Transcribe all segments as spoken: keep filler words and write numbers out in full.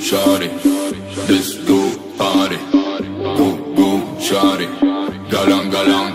shawty, let's go party. Go, go, shawty, galang, galang.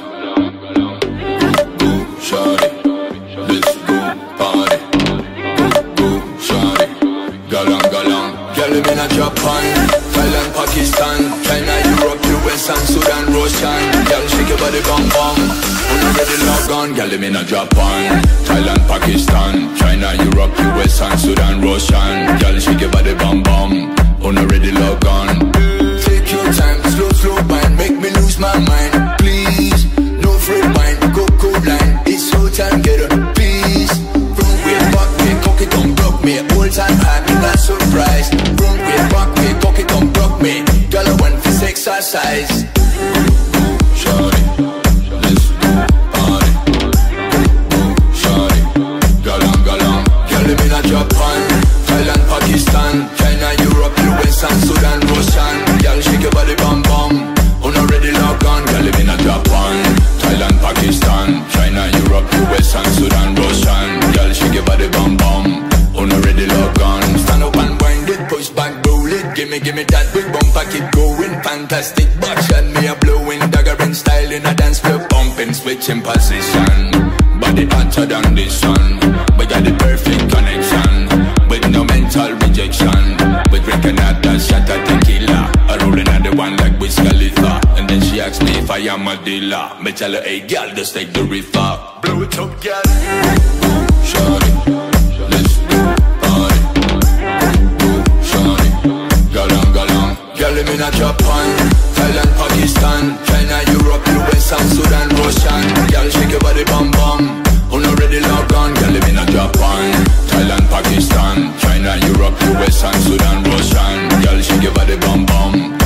Go, go, shawty, let's go party. Go, go, shawty, galang, galang. Girl, I'm in a Japan, Thailand, Pakistan, China, Europe, U S and Sudan, Russian. Girl, shake your body, bum bum. When you ready, log on. Girl, I'm in a Japan, Thailand, Pakistan, China, Europe, U S and Sudan, Russian. Girl, shake your body, bum bum. When you ready, log on. Take your time, slow, slow wine, make me lose my mind. Please, no free wine, go cool line. It's so time, get up, please. Front way, back way, cock it, don't block me. All time high, me not surprised. Front way, back way, cock it, don't block me. Girl, I want this exercise. Shawty, let's go party. Go, shawty, galang, galang. Girl, I'm in a Japan, Thailand, Pakistan, China, Europe, U S and Sudan, Russian. Girl, shake your body, bum bum. On already log on. Girl, I'm in a Japan, Thailand, Pakistan, China, Europe, U S and Sudan, Russian. Girl, shake your body, bum bum. On already log on. Stand up and wind it, push back, roll it. Gimme, gimme that big bump, pack it going. Fantastic action, me a blowing. Daggering style in a dance floor, bumping, switching position. Body hotter than the sun. We got the perfect connection. With no mental rejection. We drink another shot of tequila. I rolling on the one like Wiz Khalifa. And then she asked me if I am a dealer. Me tell her, hey girl, just take the river. Blow it up, girl. Shawty, let's go party. Go, shawty, galang, galang. Girl, I'm in a Japan, Thailand, Pakistan, China, Europe, U S and Sudan, Russian. Girl, shake your body, bum bum. On already log on. Girl, I'm in a Japan, Thailand, Pakistan, China, Europe, U S and Sudan, Russian. Girl, shake your body, bum bum.